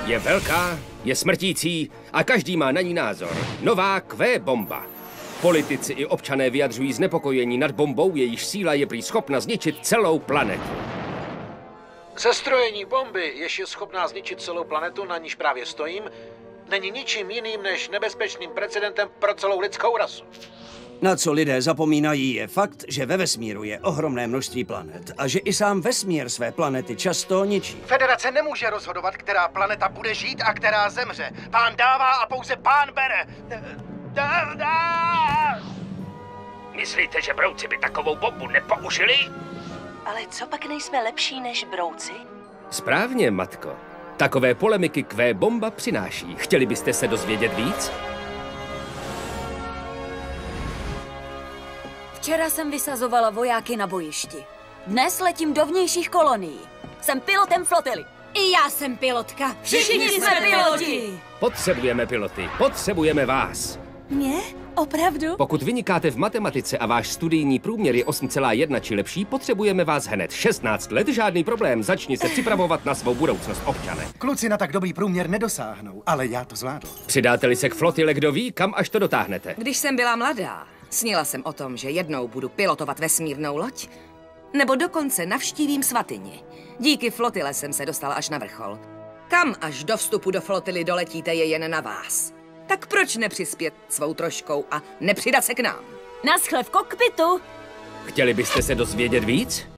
Je velká, je smrtící a každý má na ní názor. Nová Q-bomba. Politici i občané vyjadřují znepokojení nad bombou, jejíž síla je prý schopna zničit celou planetu. Sestrojení bomby, jež je schopná zničit celou planetu, na níž právě stojím, není ničím jiným než nebezpečným precedentem pro celou lidskou rasu. Na co lidé zapomínají, je fakt, že ve vesmíru je ohromné množství planet a že i sám vesmír své planety často ničí. Federace nemůže rozhodovat, která planeta bude žít a která zemře. Pán dává a pouze pán bere. Myslíte, že brouci by takovou bombu nepoužili? Ale co pak nejsme lepší než brouci? Správně, matko. Takové polemiky Q-bomba přináší. Chtěli byste se dozvědět víc? Včera jsem vysazovala vojáky na bojišti. Dnes letím do vnějších kolonií. Jsem pilotem flotily. I já jsem pilotka. Všichni jsme piloti. Potřebujeme piloty. Potřebujeme vás. Mě? Opravdu? Pokud vynikáte v matematice a váš studijní průměr je 8,1 či lepší, potřebujeme vás hned. 16 let, žádný problém. Začni se připravovat na svou budoucnost, občane. Kluci na tak dobrý průměr nedosáhnou, ale já to zvládl. Přidáte-li se k flotile, kdo ví, kam až to dotáhnete. Když jsem byla mladá, snila jsem o tom, že jednou budu pilotovat vesmírnou loď, nebo dokonce navštívím svatyni. Díky flotile jsem se dostala až na vrchol. Kam až do vstupu do flotily doletíte, je jen na vás. Tak proč nepřispět svou troškou a nepřidat se k nám? Naschle v kokpitu. Chtěli byste se dozvědět víc?